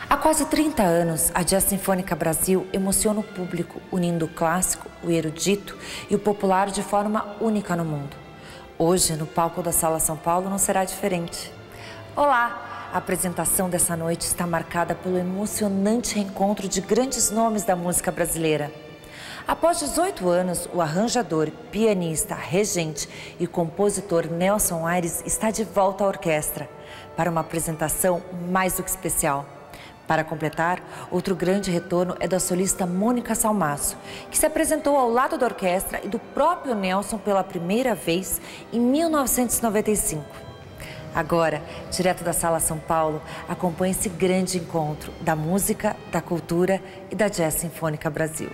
Há quase 30 anos, a Jazz Sinfônica Brasil emociona o público, unindo o clássico, o erudito e o popular de forma única no mundo. Hoje, no palco da Sala São Paulo, não será diferente. Olá! A apresentação dessa noite está marcada pelo emocionante reencontro de grandes nomes da música brasileira. Após 18 anos, o arranjador, pianista, regente e compositor Nelson Aires está de volta à orquestra para uma apresentação mais do que especial. Para completar, outro grande retorno é da solista Mônica Salmaço, que se apresentou ao lado da orquestra e do próprio Nelson pela primeira vez em 1995. Agora, direto da Sala São Paulo, acompanhe esse grande encontro da música, da cultura e da Jazz Sinfônica Brasil.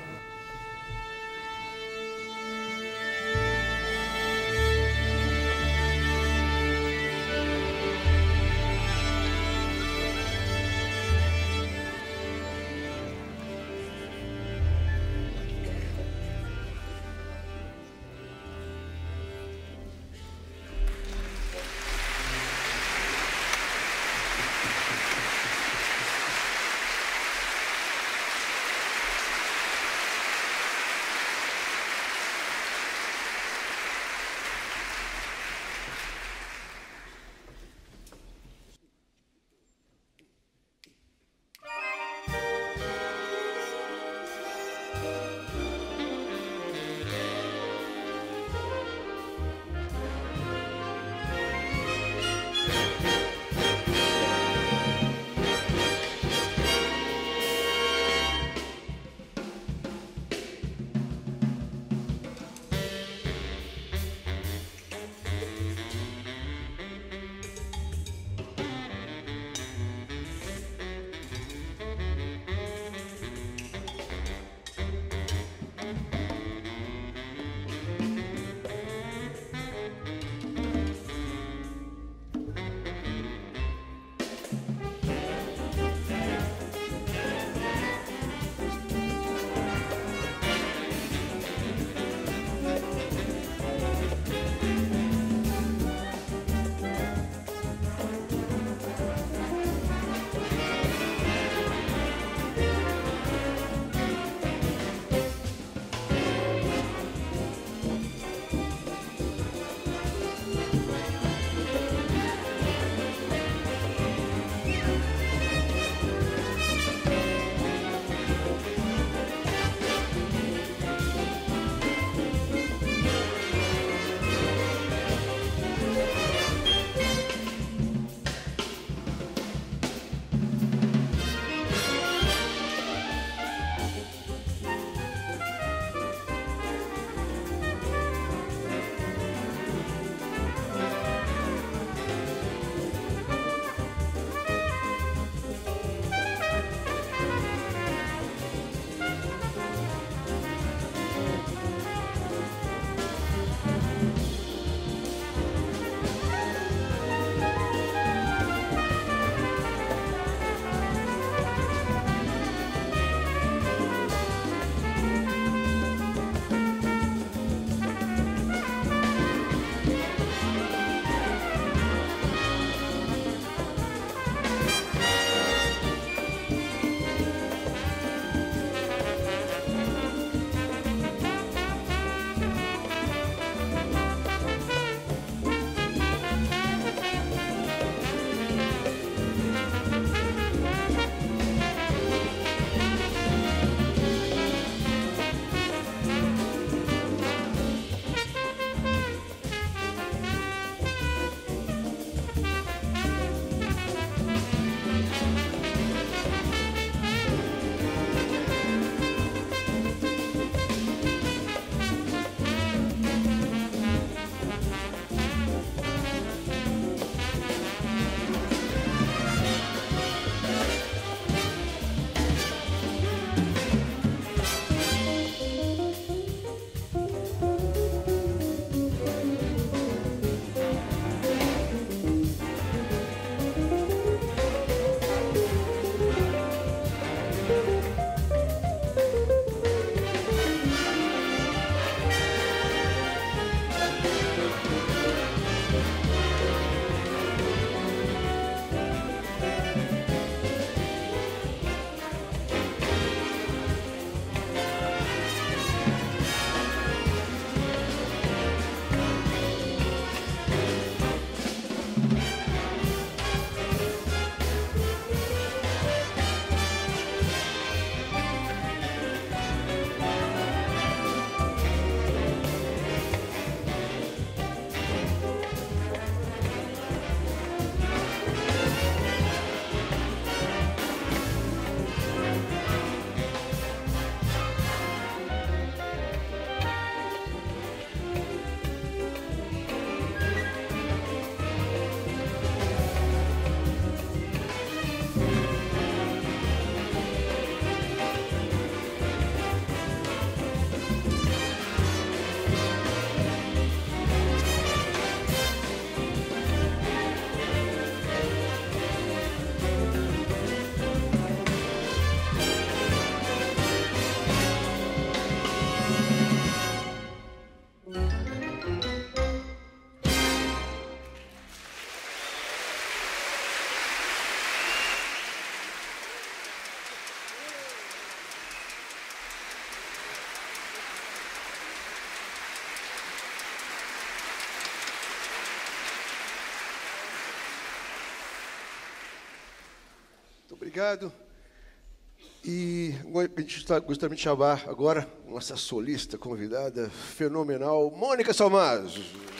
obrigado. E a gente gostaria de chamar agora nossa solista convidada fenomenal, Mônica Salmazo.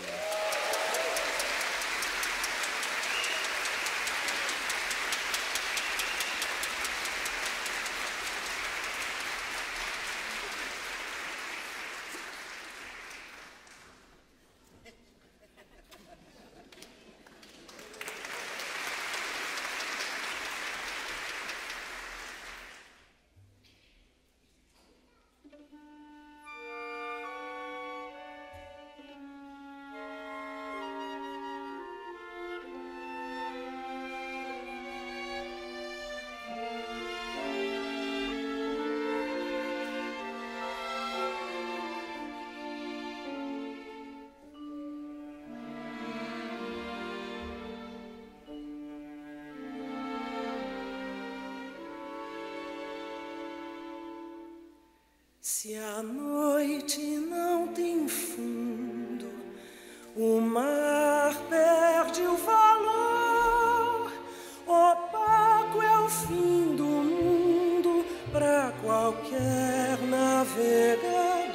Se a noite não tem fundo, o mar perde o valor. Opaco é o fim do mundo para qualquer navegador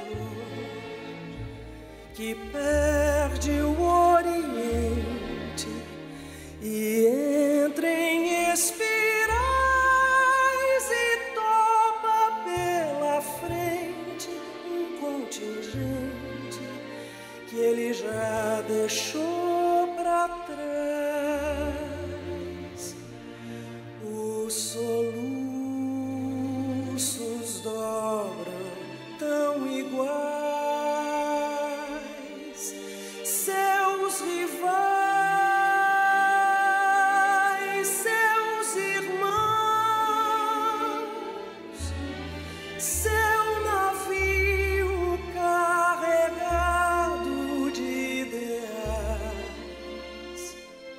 que perde o Oriente e entra em espirais e topa pela frente um contingente que ele já deixou para trás. Os soluços dobram tão iguais, seus rivais, seus irmãos, seu navio carregado de ideais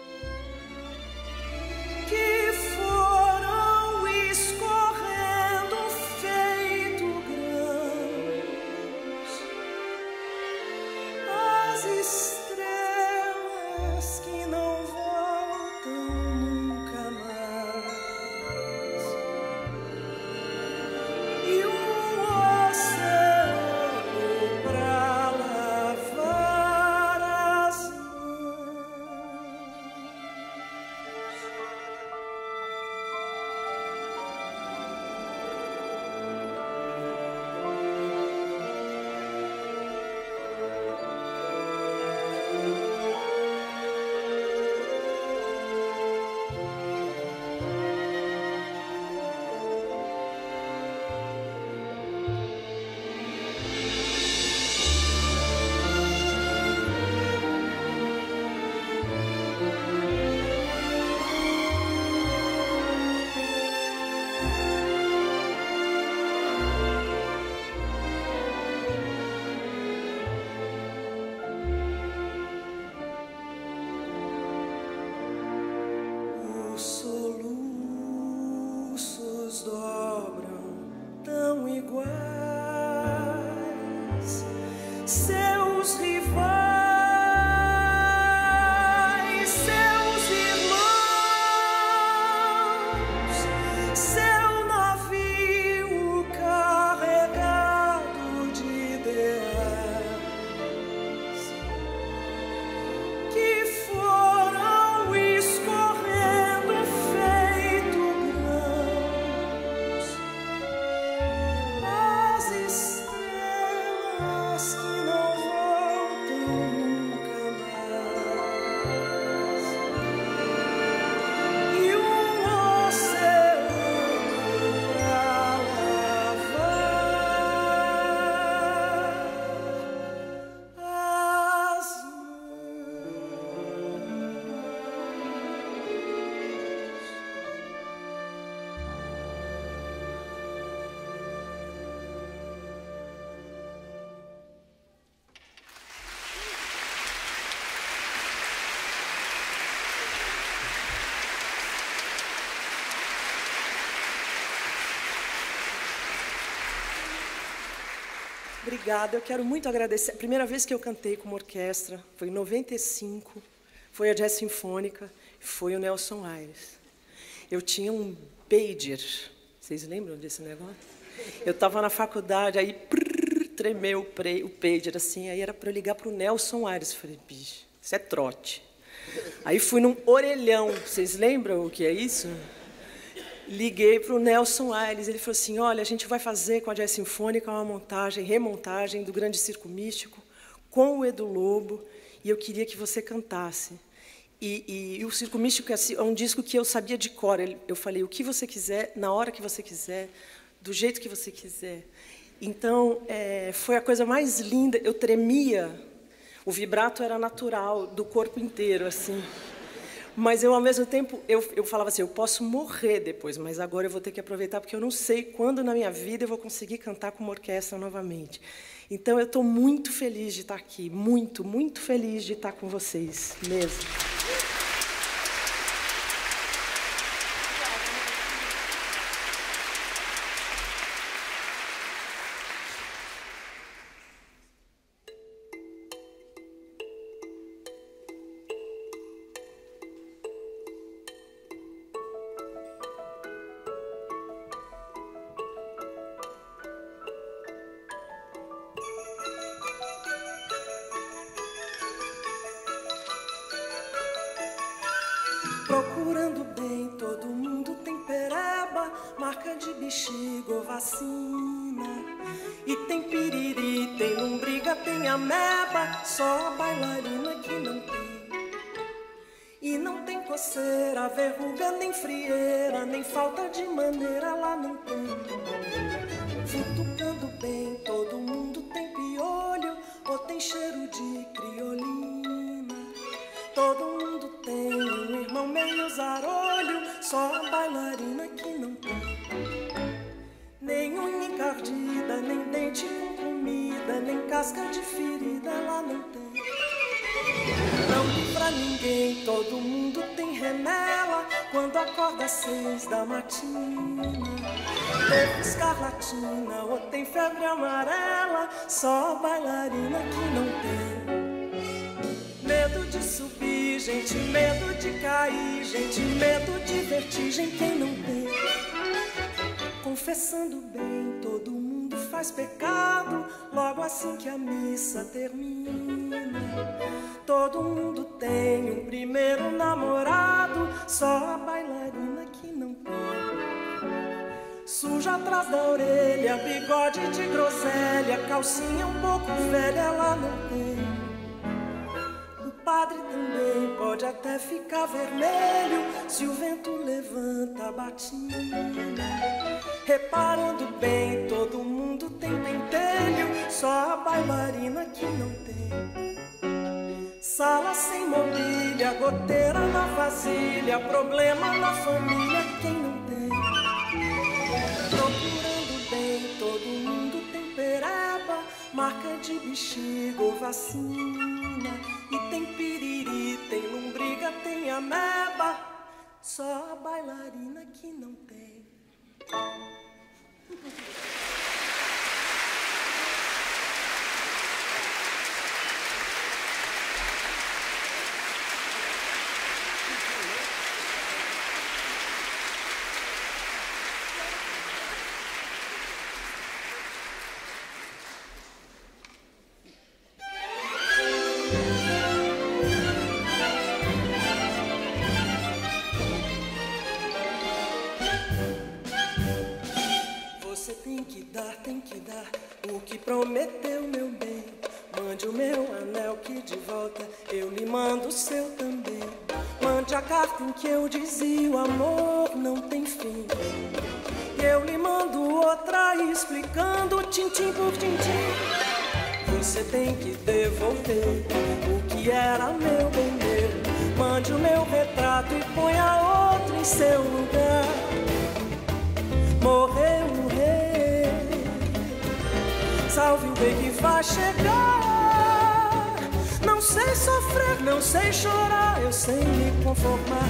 que foram escorrendo feito grãos, as estrelas que não voltam nunca mais, e um oceano pra lavar as mãos. Os soluços dobram tão iguais, seus rivais, seus irmãos, seu navio carregado de ideais que foram escorrendo feito grãos, as estrelas que não voltam nunca mais, e um oceano pra lavar as Obrigada, eu quero muito agradecer. A primeira vez que eu cantei com uma orquestra foi em 95, foi a Jazz Sinfônica, foi o Nelson Aires. Eu tinha um pager. Vocês lembram desse negócio? Eu estava na faculdade, aí tremeu o pager, assim, aí era para eu ligar para o Nelson Aires. Falei, bicho, isso é trote. Aí fui num orelhão, vocês lembram o que é isso? Liguei para o Nelson Aires, ele falou assim, olha, a gente vai fazer com a Jazz Sinfônica uma remontagem do Grande Circo Místico com o Edu Lobo, e eu queria que você cantasse. E o Circo Místico é um disco que eu sabia de cor. Eu falei, o que você quiser, na hora que você quiser, do jeito que você quiser. Então, foi a coisa mais linda. Eu tremia. O vibrato era natural, do corpo inteiro, assim. Mas eu, ao mesmo tempo, eu falava assim, eu posso morrer depois, mas agora eu vou ter que aproveitar, porque eu não sei quando na minha vida eu vou conseguir cantar com uma orquestra novamente. Então, eu estou muito feliz de estar aqui, muito, muito feliz de estar com vocês, mesmo. Procurando bem, todo mundo tem pereba, marca de bexiga ou vacina. E tem piriri, tem lombriga, tem ameba, só a bailarina que não tem. E não tem coceira, verruga, nem frieira, nem falta de maneira, ela não tem. Futucando bem, todo mundo tem piolho, ou tem cheiro de criolina. Todo mundo tem um irmão meio zarolho, só a bailarina que não tem. Nem unha encardida, nem dente com comida, nem casca de ferida, ela não tem. Não tem pra ninguém, todo mundo tem remela, quando acorda às 6 da matina. Teve escarlatina, ou tem febre amarela, só a bailarina que não tem. Medo de subir, gente, medo de cair, gente, medo de vertigem, quem não tem? Confessando bem, todo mundo faz pecado, logo assim que a missa termina. Todo mundo tem um primeiro namorado, só a bailarina que não tem. Suja atrás da orelha, bigode de groselha, calcinha um pouco velha, ela não tem. O padre também pode até ficar vermelho se o vento levanta a batina. Reparando bem, todo mundo tem pentelho, só a bailarina que não tem. Sala sem mobília, goteira na vasilha, problema na família, quem não tem? Procurando bem, todo mundo tem pereba, marca de bexiga ou vacina. E tem piriri, tem lombriga, tem ameba, só a bailarina que não tem. Tem que dar o que prometeu, meu bem. Mande o meu anel que de volta eu lhe mando o seu também. Mande a carta em que eu dizia o amor não tem fim. Eu lhe mando outra explicando tintim por tintim. Você tem que devolver o que era meu bem meu. Mande o meu retrato e ponha outro em seu lugar. Morreu o rei, salve o rei que vai chegar. Não sei sofrer, não sei chorar, eu sei me conformar.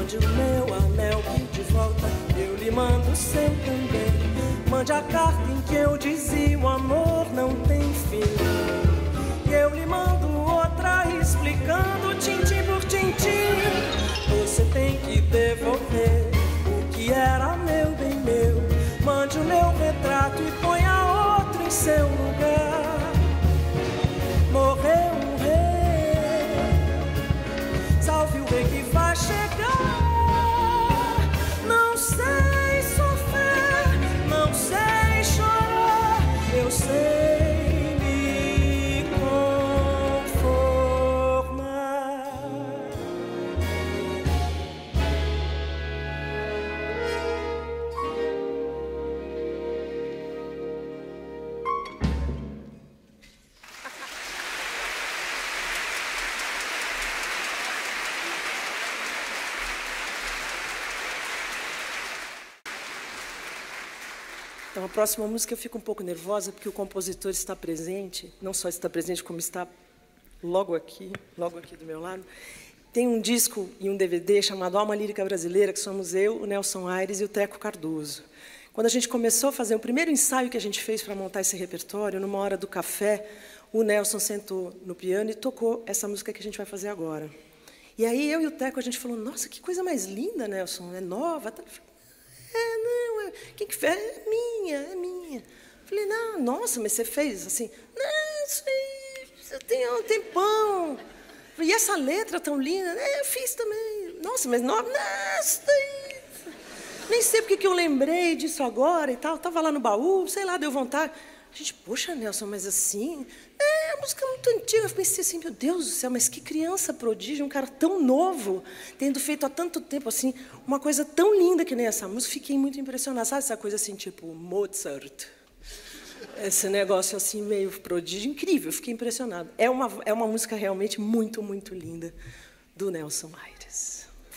Mande o meu anel que de volta eu lhe mando seu também. Mande a carta em que eu dizia o amor não tem fim. E eu lhe mando outra explicando tintim por tintim. Você tem que devolver o que era meu, bem meu. Mande o meu retrato e ponha outro em seu lugar. Morreu um rei, salve o rei que vai chegar. Não sei sofrer, não sei chorar, eu sei me conformar. Então, a próxima música eu fico um pouco nervosa, porque o compositor está presente, não só está presente, como está logo aqui do meu lado. Tem um disco e um DVD chamado Alma Lírica Brasileira, que somos eu, o Nelson Aires e o Teco Cardoso. Quando a gente começou a fazer o primeiro ensaio que a gente fez para montar esse repertório, numa hora do café, o Nelson sentou no piano e tocou essa música que a gente vai fazer agora. E aí eu e o Teco, a gente falou, nossa, que coisa mais linda, Nelson, é nova. Não, quem que fez? É minha. Falei, não, nossa, mas você fez assim? Não, isso aí, eu tenho um tempão. Falei, e essa letra tão linda? Eu fiz também. Nossa, mas nova? Não, isso daí. Nem sei porque que eu lembrei disso agora e tal. Estava lá no baú, sei lá, deu vontade. A gente, poxa, Nelson, mas assim... a música é muito antiga. Eu pensei assim, meu Deus do céu, mas que criança prodígio, um cara tão novo, tendo feito há tanto tempo assim, uma coisa tão linda que nem essa música. Fiquei muito impressionada. Sabe essa coisa assim, tipo Mozart? Esse negócio assim, meio prodígio, incrível. Fiquei impressionada. É uma música realmente muito, muito linda do Nelson Aires.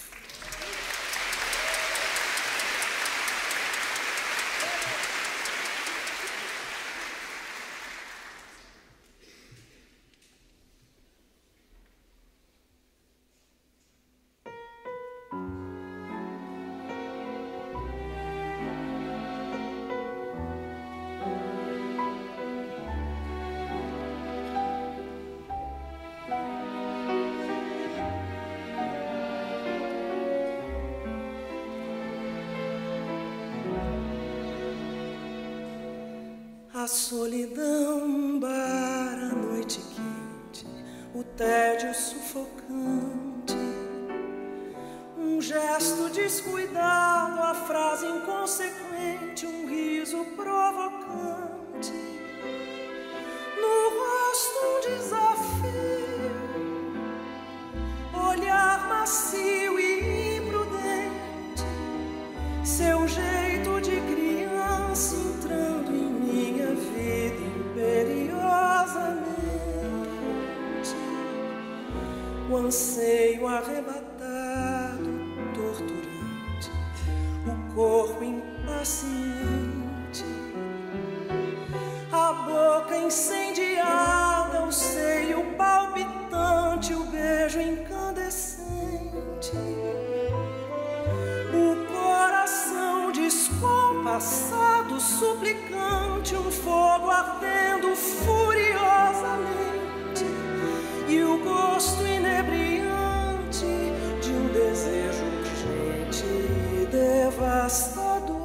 A solidão bara a noite quente, o tédio sufocante, um gesto descuidado, a frase inconsequente, um riso provocante, no rosto um desafio, olhar macio e imprudente, seu jeito de criança entrando em minha vida imperiosamente, o anseio arrebatado, torturante, o corpo impaciente, a boca incendiada, o seio palpitante, o beijo incandescente, o coração descompassado, suplicante, um fogo ardendo furiosamente, e o gosto inebriante de um desejo urgente e devastador.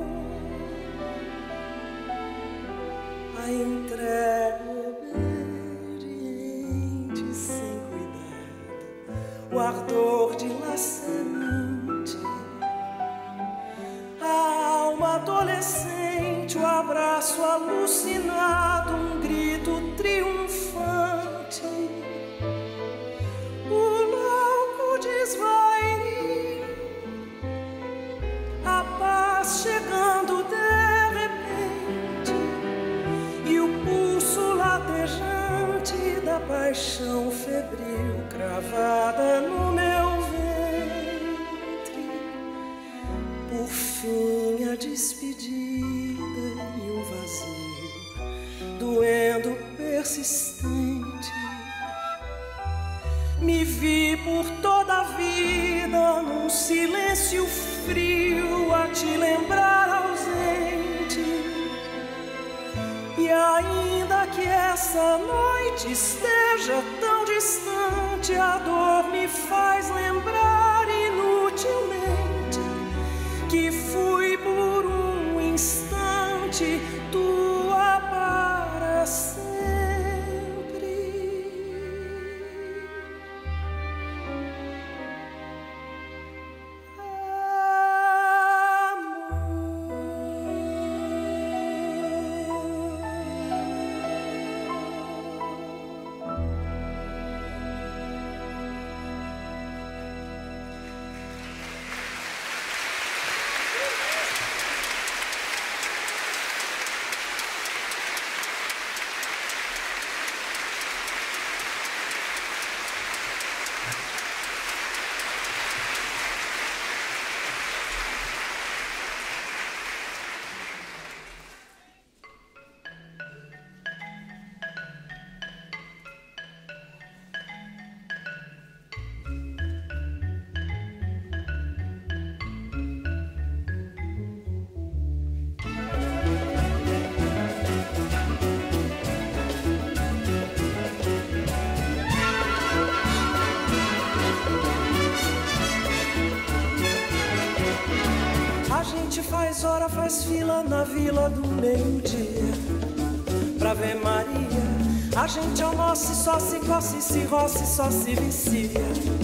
A entrega obediente sem cuidado, o ardor dilacerante, a alma adolescente, o abraço alucinado, um grito triunfante, o louco desvair, a paz chegando de repente, e o pulso latejante da paixão febril cravada no meu ventre. Por fim a despedida e um vazio doendo persistente. Me vi por toda a vida num num silêncio frio a te lembrar ausente. E ainda que essa noite esteja tão distante, a dor me faz lembrar inutilmente que fui por um instante tua para sempre. Faz hora, faz fila na vila do meio-dia pra ver Maria. A gente almoça e só se coce, se roça e só se vicia.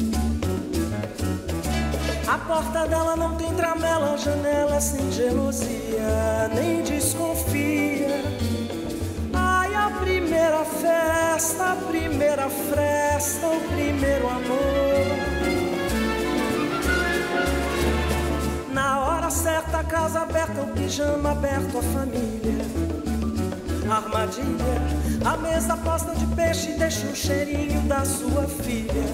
A porta dela não tem tramela, a janela é sem gelosia, nem desconfia. Ai, a primeira festa, a primeira fresta, o primeiro amor. Na hora certa, a casa aberta, o pijama aberto, a família. A armadilha, a mesa posta de peixe, deixa o cheirinho da sua filha.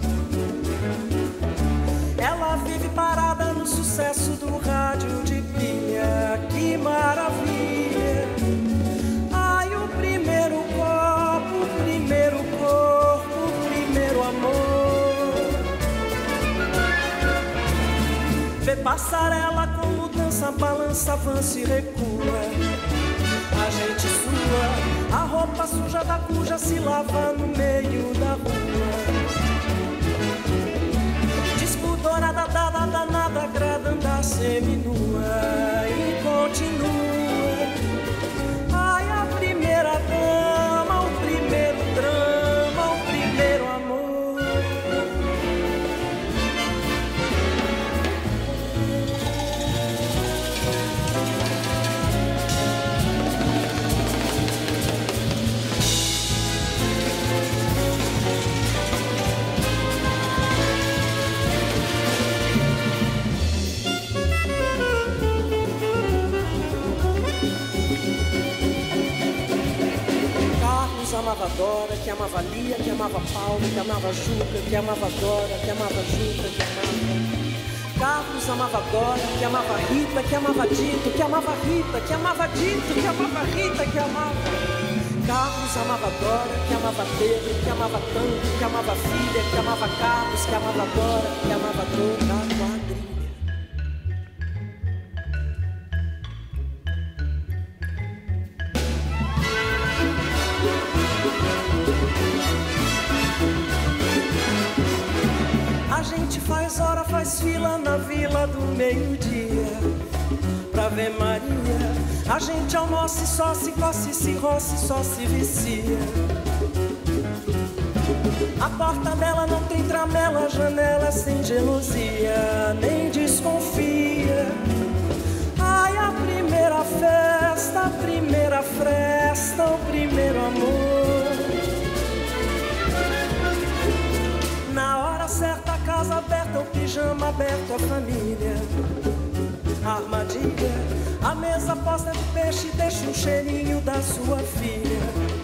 Ela vive parada no sucesso do rádio de pilha. Que maravilha! Ai, o primeiro copo, o primeiro corpo, o primeiro amor. Vê passarela como dança, balança, avança e recua. A gente sua, a roupa suja da cuja se lava no meio da rua. Despudorada, dada, danada, agrada andar seminua e continua. Ai, a primeira dama, o primeiro drama, o primeiro amor. Amava Dora, que amava Lia, que amava Paulo, que amava Juca, que amava Dora, que amava Juca, que amava Carlos, amava Dora, que amava Rita, que amava Dito, que amava Rita, que amava Dito, que amava Rita, que amava Carlos, amava Dora, que amava Pedro, que amava Tanto, que amava Filha, que amava Carlos, que amava Dora, que amava toda a quadrilha. A gente faz hora, faz fila na vila do meio-dia pra ver Maria. A gente almoça e só se coce, se roça e só se vicia. A porta dela não tem tramela, a janela é sem gelosia, nem desconfia. Ai, a primeira festa, a primeira fresta, o primeiro amor. Na hora certa, a casa aberta, o pijama aberto, a família. A armadilha, a mesa posta de peixe, deixa o cheirinho da sua filha.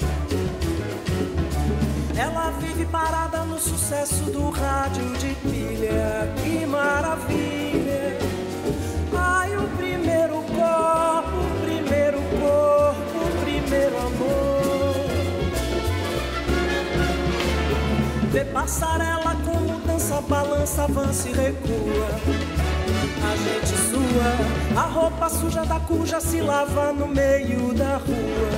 Ela vive parada no sucesso do rádio de pilha. Que maravilha! Ai, o primeiro copo, o primeiro corpo, o primeiro amor. Vê passarela como dança, balança balança, avança e recua. A gente sua, a roupa suja da cuja se lava no meio da rua.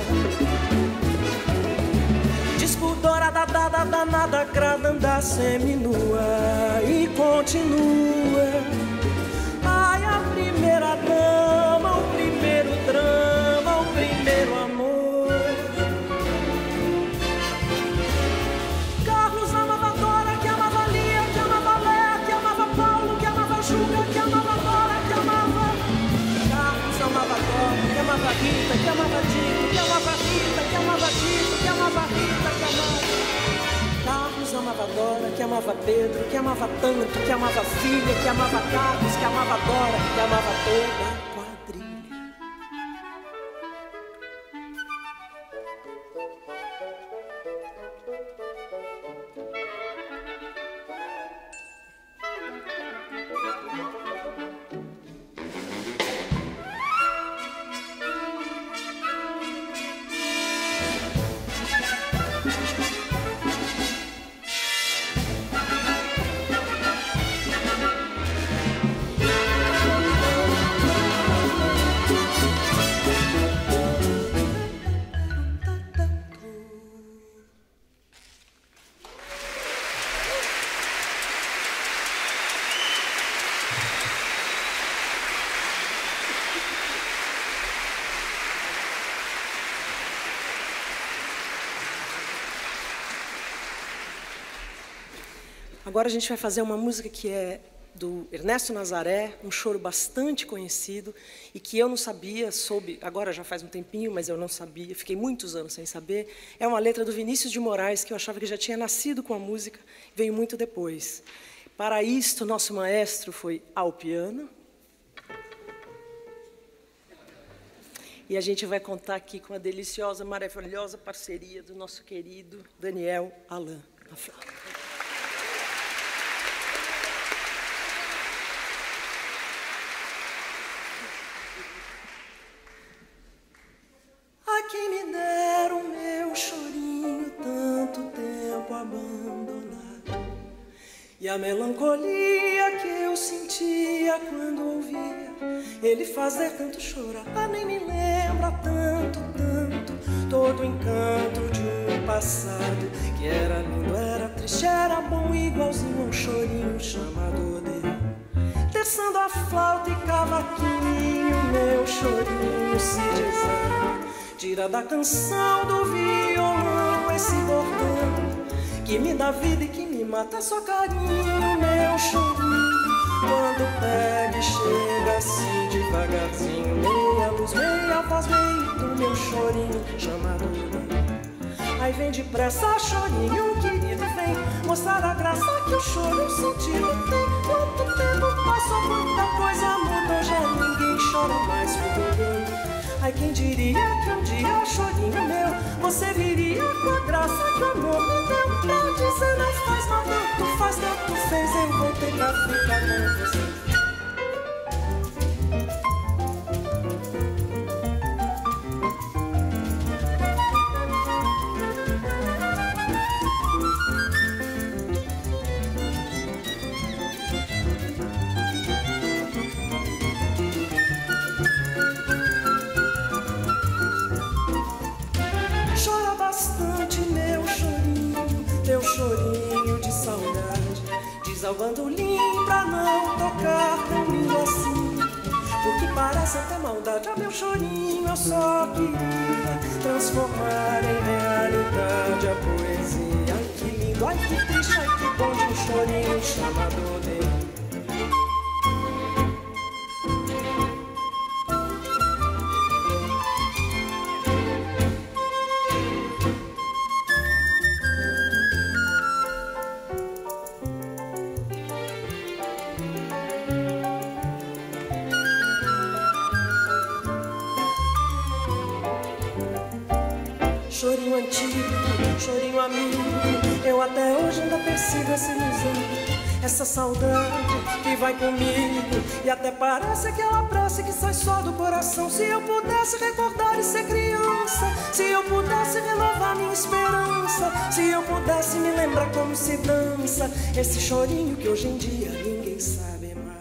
Despudora da dada danada, grada anda seminua e continua. Ai, a primeira dama, o primeiro drama, o primeiro amor. Carlos amava Dora, que amava Lia, que amava Léa, que amava Paulo, que amava Juca, que amava Dora, que amava. Carlos amava Dora, que amava Rita, que amava Dito, que amava Rita, que amava Dito, que amava Rita, que amava. Carlos amava Dora, que amava Pedro, que amava tanto, que amava filha, que amava Carlos, que amava Dora, que amava toda a quadrilha. Agora a gente vai fazer uma música que é do Ernesto Nazaré, um choro bastante conhecido e que eu não sabia, soube, agora já faz um tempinho, mas eu não sabia, fiquei muitos anos sem saber. É uma letra do Vinícius de Moraes, que eu achava que já tinha nascido com a música, veio muito depois. Para isto, nosso maestro foi ao piano. E a gente vai contar aqui com a deliciosa, maravilhosa parceria do nosso querido Daniel Alan na flauta. Quem me dera o meu chorinho, tanto tempo abandonado, e a melancolia que eu sentia quando ouvia ele fazer tanto chorar. Nem me lembra tanto, todo o encanto de um passado que era lindo, era triste, era bom, igualzinho a um chorinho chamado Odeio. Terçando a flauta e cavaquinho, meu chorinho se desarma. Tira da canção do violão esse bordão que me dá vida e que me mata, só carinho, meu chorinho. Quando pega e chega assim devagarzinho, meia luz, meia voz, meio do meu chorinho chamado Odeio. Aí vem depressa, chorinho querido, vem mostrar a graça que o choro sentido tem. Quanto tempo passou, quanta coisa mudou, já ninguém chora mais por ninguém. Ai, quem diria que um dia, chorinho meu, você viria com a graça que o amor me deu. Pra dizer não faz mal, tanto fez, eu voltei pra ficar com você. Chorinho de saudade, desalvando linho pra não tocar tão lindo assim, porque parece até maldade. Meu chorinho eu só queria transformar em realidade a poesia. Ai que lindo, ai que triste, ai que bom de um chorinho chamado Odeio. Chorinho antigo, chorinho amigo, eu até hoje ainda persigo essa ilusão. essa saudade que vai comigo. E até parece aquela prece que sai só do coração. Se eu pudesse recordar e ser criança, se eu pudesse renovar minha esperança, se eu pudesse me lembrar como se dança esse chorinho que hoje em dia ninguém sabe mais.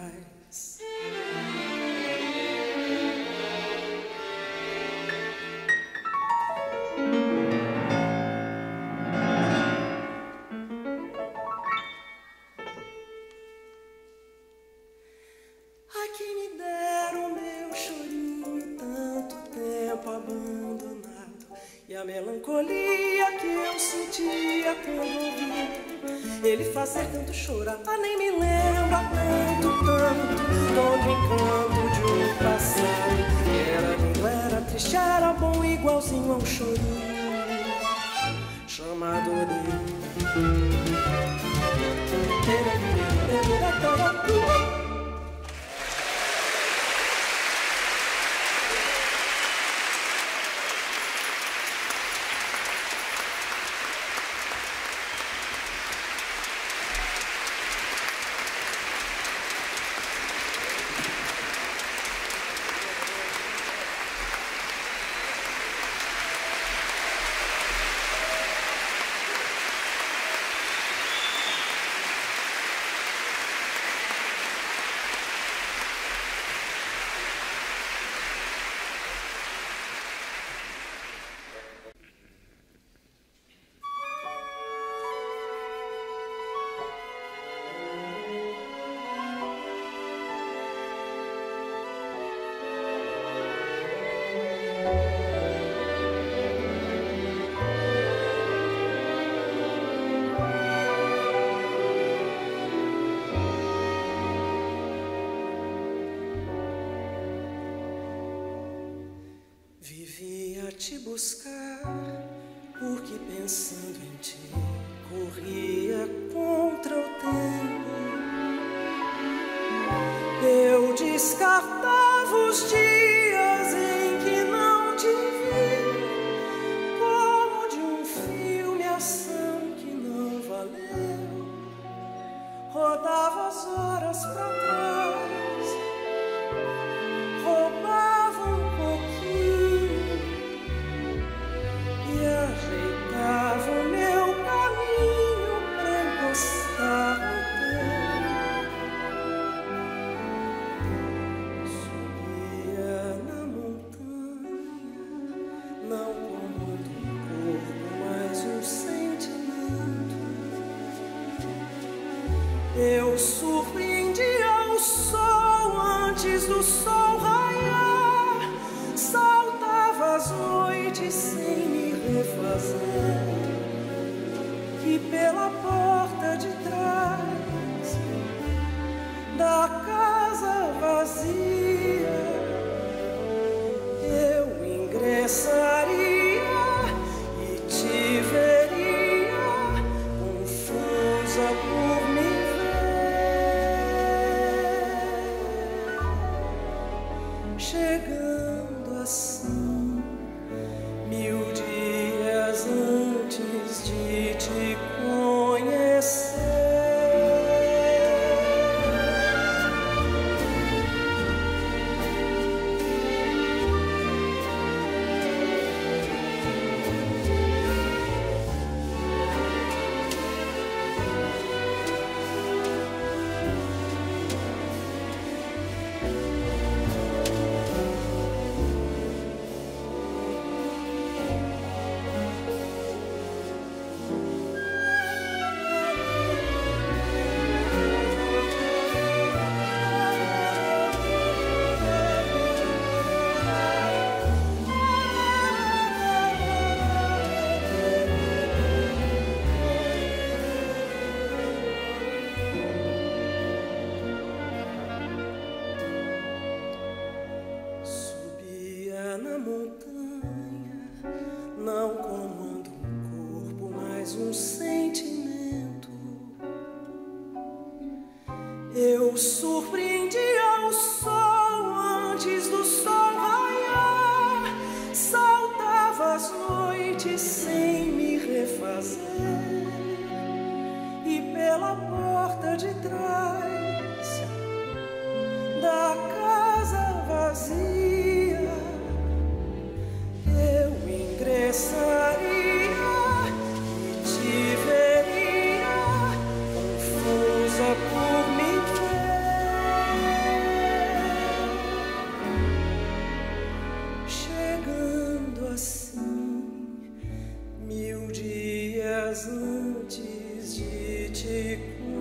Ai, que me deram o meu chorinho, tanto tempo abandonado, e a melancolia que eu sentia quando ouvi ele fazer tanto chorar. Ah, nem me lembra tanto, todo encanto de um passado. Era lindo, era triste, era bom, igualzinho a um chorinho chamado de... Vivia a te buscar, porque pensando em ti corria contra o tempo. Eu descartava os dias em que não te vi, como de um filme ação que não valeu. Rodava as horas pra trás, roubava um pouquinho e ajeitava o meu caminho pra encostar no teu. Subia na montanha, não comando um corpo, mas um sentimento. Eu surpreendia o sol antes do sol raiar, saltava as noites sem me refazer, e pela porta de trás da casa vazia eu ingressaria e te veria confusa por me ver, chegando assim 1000 dias antes de te conhecer. Subia na montanha, não comando um corpo, mas um sentimento. Eu surpreendia o sol antes do sol raiar, saltava as noites sem me refazer, e pela porta porta de trás da casa vazia, eu ingressaria e te veria confusa por me ver, chegando assim 1000 dias antes de te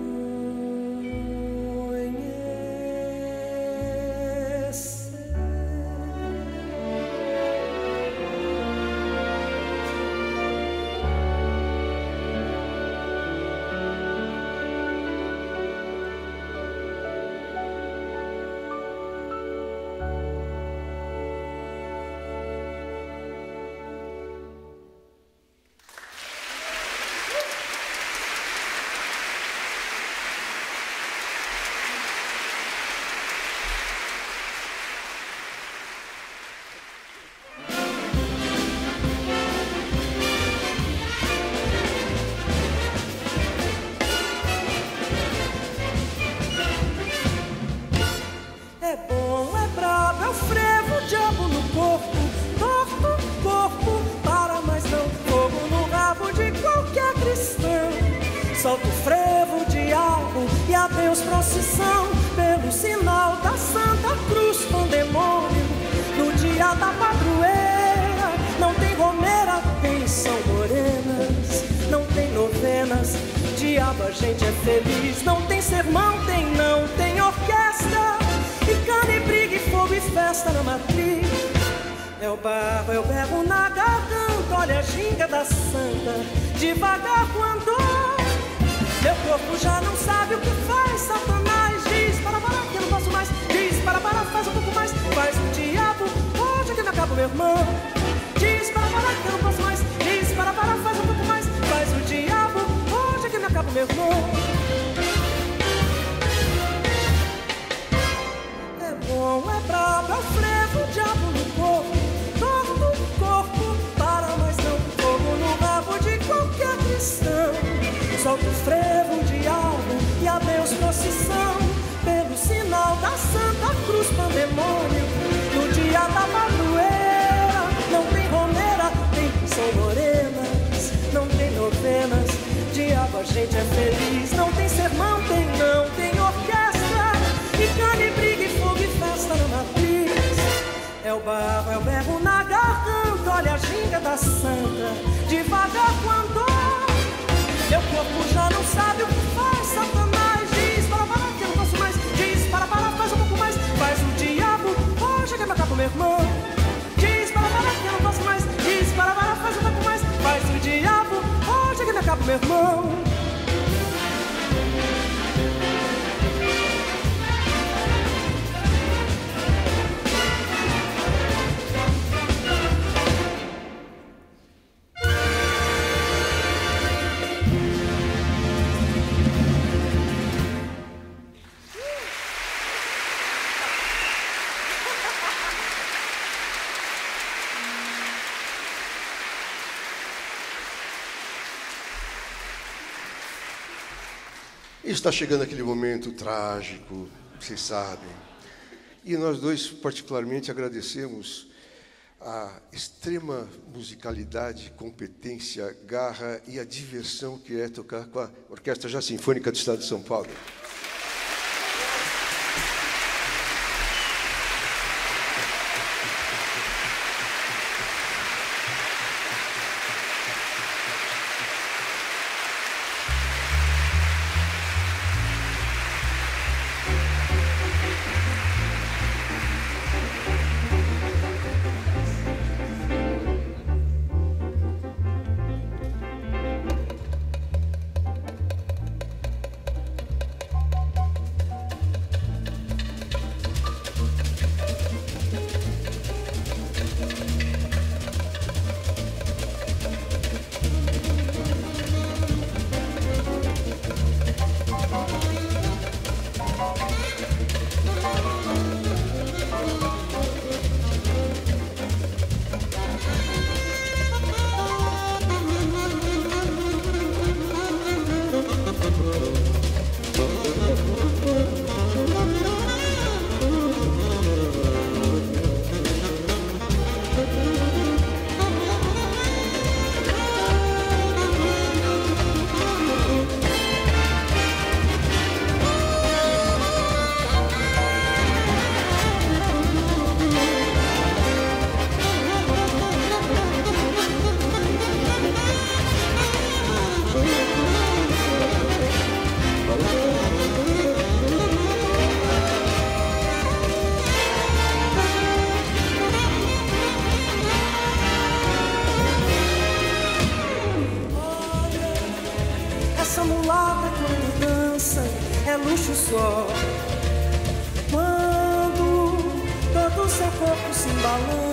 solta o frevo, diabo, e adeus procissão, pelo sinal da Santa Cruz com demônio. No dia da padroeira, não tem romeira, tem São Morenas, não tem novenas, diabo, a gente é feliz. Não tem sermão, não tem orquestra, e cana e briga, e fogo e festa na matriz. É o barro, é o berro na garganta, olha a ginga da santa, devagar quando meu corpo já não sabe o que faz. Satanás diz, para, que eu não posso mais. Diz, para, faz um pouco mais. Faz o diabo, hoje que me acaba meu irmão. Diz, para, que eu não posso mais. Diz, para, faz um pouco mais. Faz o diabo, hoje que me acaba meu irmão. É bom, é brabo, é o frevo, o diabo no corpo. Torto o corpo, para, mas não fogo no rabo de qualquer cristão. Solta o frevo, o diabo, e adeus procissão, pelo sinal da Santa Cruz pandemônio. No dia da padroeira, não tem romeira, tem São Morenas, não tem novenas, diabo, a gente é feliz. Não tem sermão, não tem orquestra, e cana e briga, e fogo e festa na matriz. É o barro, é o berro na garganta, olha a ginga da santa, devagar quando meu corpo já não sabe o que faz. Satanás diz, para, que eu não posso mais. Diz, para, faz um pouco mais. Faz o diabo, hoje que me acaba meu irmão. Diz, para, que eu não posso mais. Diz, para, faz um pouco mais. Faz o diabo, hoje que me acaba meu irmão. Está chegando aquele momento trágico, vocês sabem. E nós dois, particularmente, agradecemos a extrema musicalidade, competência, garra e a diversão que é tocar com a Orquestra Jazz Sinfônica do Estado de São Paulo.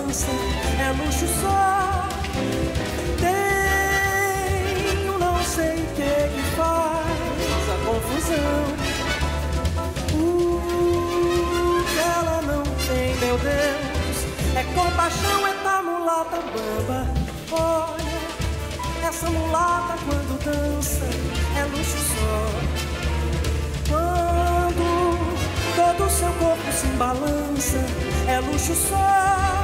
balança, é luxo só. Tenho não sei o que faz a confusão. Que ela não tem, meu Deus, é compaixão, é da mulata bamba. Olha, essa mulata quando dança, é luxo só. Quando todo o seu corpo se embalança, é luxo só.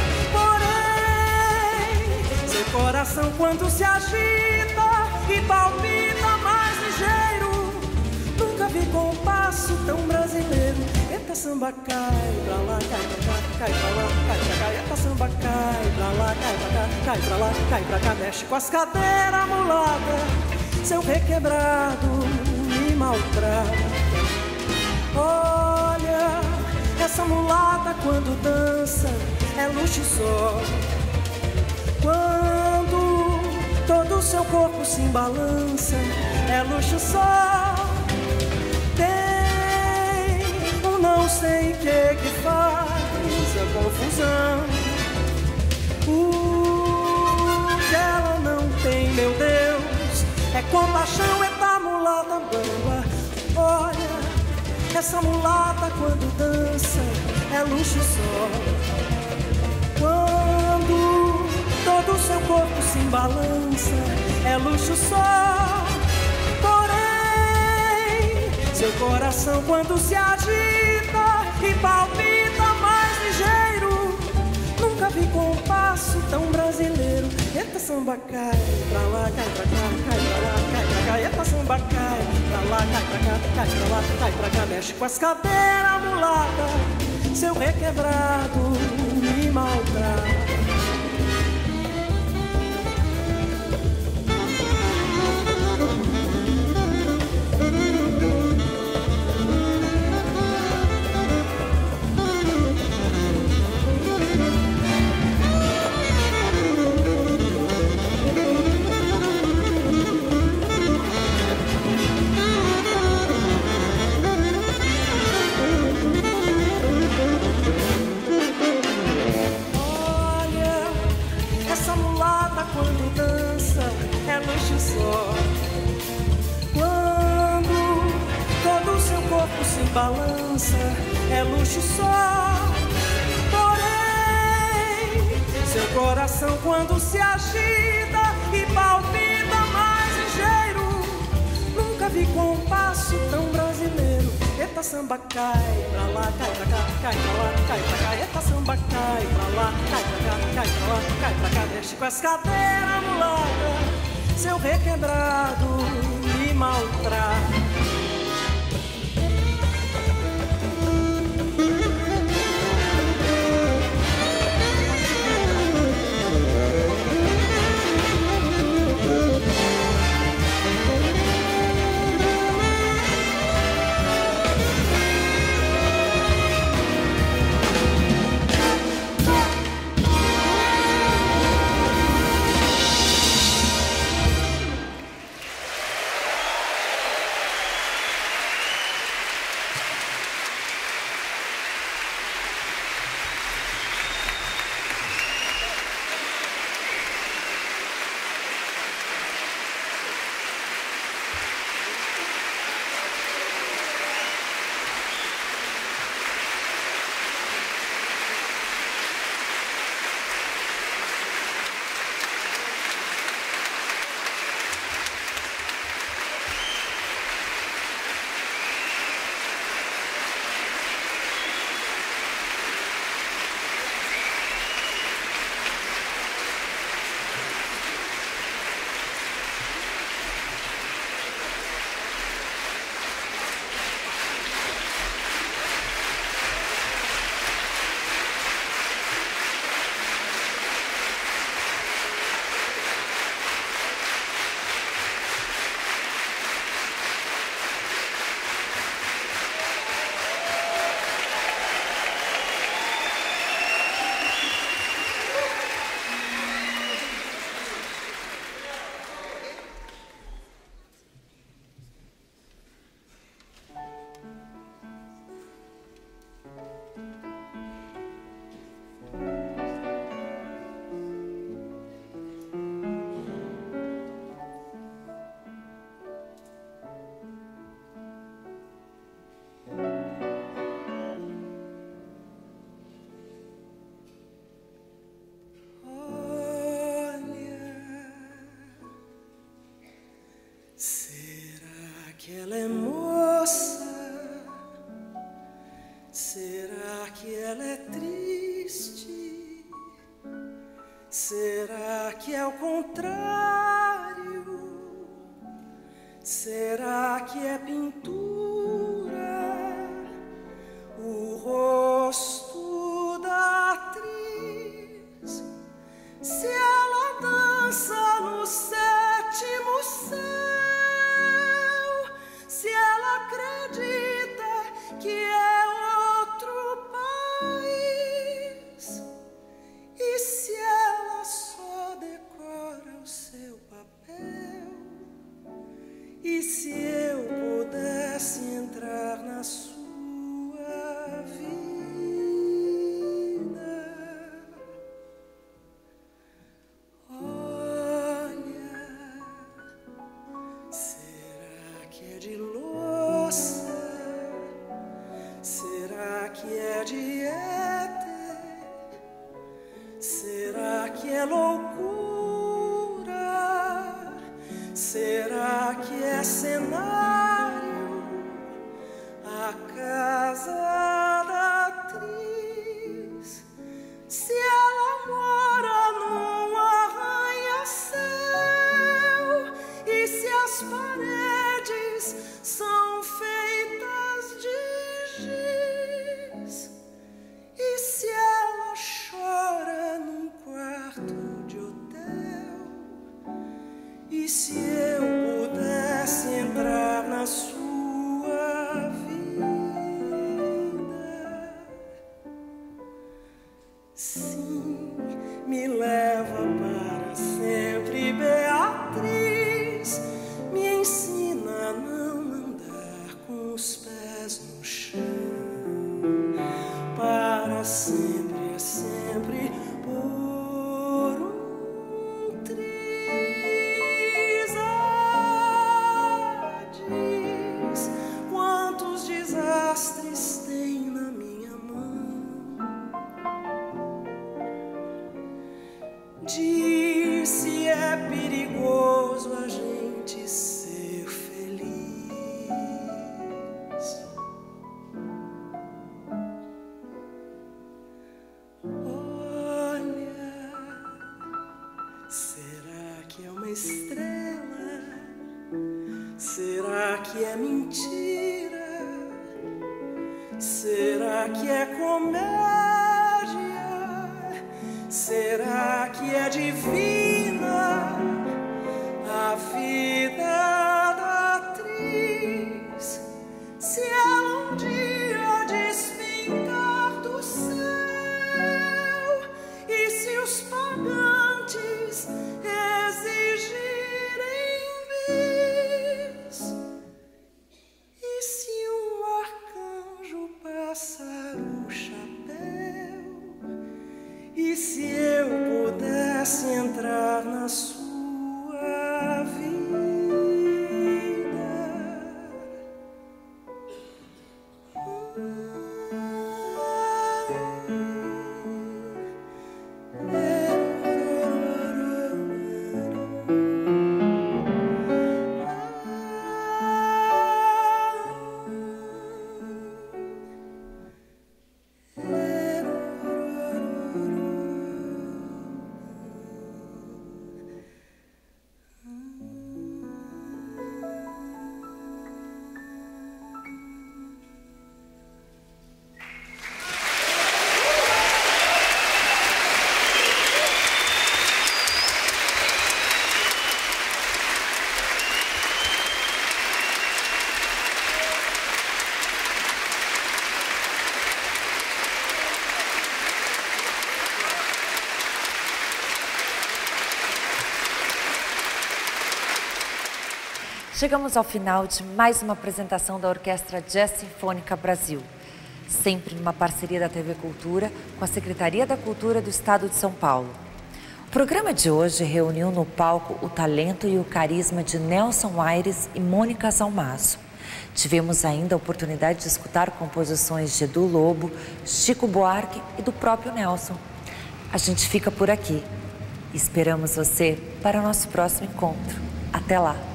Porém, seu coração quando se agita e palpita mais ligeiro, nunca vi compasso tão brasileiro. Eita samba cai pra lá, cai pra cá, cai pra lá, cai pra cá. Eita samba cai pra lá, cai pra cá, cai pra lá, cai pra cá. Mexe com as cadeiras mulata, seu requebrado me maltrata. Olha, essa mulata quando dança, é luxo só. Quando todo o seu corpo se embalança, é luxo só. Tem um não sei o que faz a confusão. Que ela não tem, meu Deus, é compaixão, é da mulata bamba. Olha, essa mulata quando dança, é luxo só. Quando todo o seu corpo se embalança, é luxo só. Porém, seu coração quando se agita e palpita mais ligeiro, nunca vi compasso tão brasileiro. Eita samba cai pra lá, cai pra cá, cai pra lá, cai pra cá. Eita samba cai pra lá, cai pra cá, cai pra lá, cai pra cá. Mexe com as cadeiras mulata, seu requebrado me maltrata. Balança, é luxo só. Porém, seu coração quando se agita e palpita mais ligeiro, nunca vi compasso tão brasileiro. Eita samba cai pra lá, cai pra cá, cai pra lá, cai pra cá. Eita samba cai pra lá, cai pra cá, cai pra lá, cai pra cá. Mexe com as cadeiras mulata, seu requebrado me maltrata. ela é moça? Será que ela é triste? Será que é o contrário? Será que é pintura? O rosto da atriz? Se ela dança no sétimo céu, se ela acredita que é outro país, e se ela só decora o seu papel, e se eu pudesse entrar na sua Será que é mentira? Será que é comédia? Será que é divina a vida da atriz? Se ela um dia despencar do céu, e se os pagantes exigirem bis, e se um arcanjo passar o chapéu, e se eu pudesse entrar na sua vida? Chegamos ao final de mais uma apresentação da Orquestra Jazz Sinfônica Brasil, sempre numa parceria da TV Cultura com a Secretaria da Cultura do Estado de São Paulo. O programa de hoje reuniu no palco o talento e o carisma de Nelson Aires e Mônica Salmazo. Tivemos ainda a oportunidade de escutar composições de Edu Lobo, Chico Buarque e do próprio Nelson. A gente fica por aqui. Esperamos você para o nosso próximo encontro. Até lá!